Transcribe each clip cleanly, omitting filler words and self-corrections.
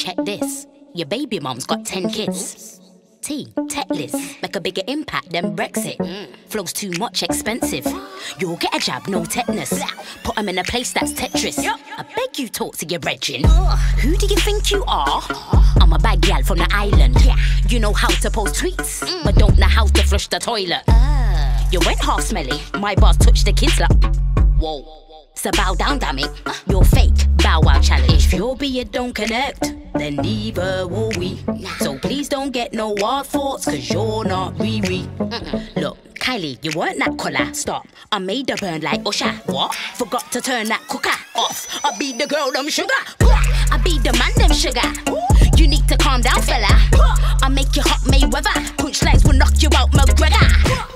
check this. Your baby mom's got 10 kids. T, Tetleys, make a bigger impact than Brexit. Flow's too much expensive. You'll get a jab, no tetanus. Put 'em in a place that's Tetris. I beg you talk to your Bredjin. Who do you think you are? I'm a bad gyal from the island. You know how to post tweets, but don't know how to flush the toilet. You went half smelly, my bars touched the kids like. Whoa. So bow down, dammit. You're fake, bow wow challenge. If your beard don't connect, then neither will we. So please don't get no wild thoughts, cause you're not Rih Rih. Look, Kylie, you weren't that colour. Stop, I made her burn like Whoah. What? Forgot to turn that cooker off. I be the girl, them sugar. I be the man, them sugar. You need to calm down, fella. I make you hot Mayweather. Punchlines will knock you out, McGregor.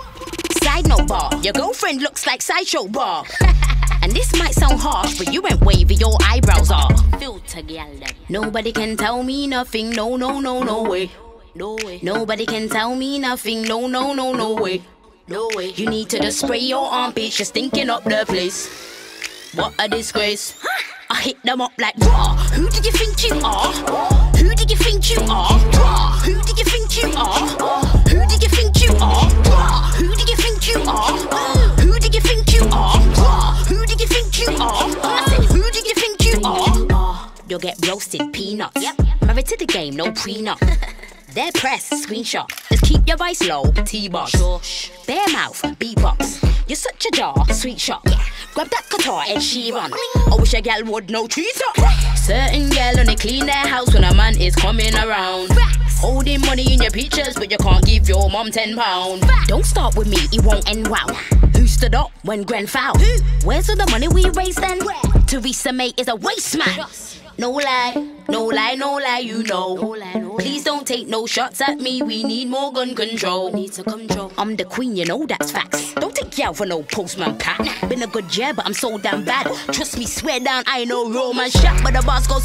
Side note bar, your girlfriend looks like sideshow bar. And this might sound harsh, but you ain't wavy, your eyebrows are. Filter gyal them. Nobody can tell me nothing, no, no, no, no way. No way. Nobody can tell me nothing, no, no, no, no way. No way. You need to just spray your armpits, just thinking up the place. What a disgrace. I hit them up like raw. Who do you think you are? Who do you think you are? Who do you think you are? Who do you think you are? Who do you think you are? Who do you think you are? Who do you think you are? I said, who do you think you are? You'll get roasted peanuts. Married to the game, no prenup. Their press, screenshot. Just keep your voice low, T-box. Bare mouth, beatbox. You're such a jar, sweet shot. Grab that guitar, Ed Sheeran. I wish a gal would know trees up. Certain gal only clean their house when a man is coming around. Holding money in your pictures, but you can't give your mom £10. Don't start with me, it won't end well. Who stood up when Gren fouled? Where's all the money we raised then? Theresa May is a waste man. No lie, no lie, no lie, you know. Please don't take no shots at me, we need more gun control. I'm the queen, you know that's facts. Don't take you out for no postman pack. Been a good year, but I'm so damn bad. Trust me, swear down, I know Roman shot, but the boss goes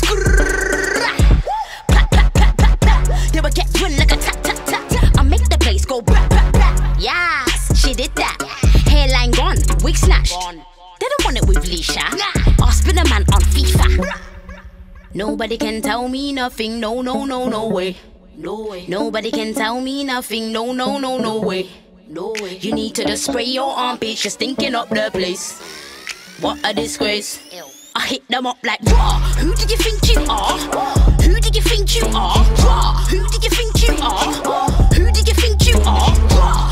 pat, pat, pat, pat, pat. They will get run like a tap, tap, tap. I make the place go blah, blah, blah. Yes, she did that. Hairline gone, wig snatch. They don't want it with Leshurr. I'll spin a man on FIFA. Nobody can tell me nothing, no, no, no, no way. No way. Nobody can tell me nothing, no, no, no, no way. No way. You need to just spray your armpits, just thinking up the place. What a disgrace. I hit them up like raw. Who do you think you are? Who do you think you are? Who do you think you are? Who do you think you are?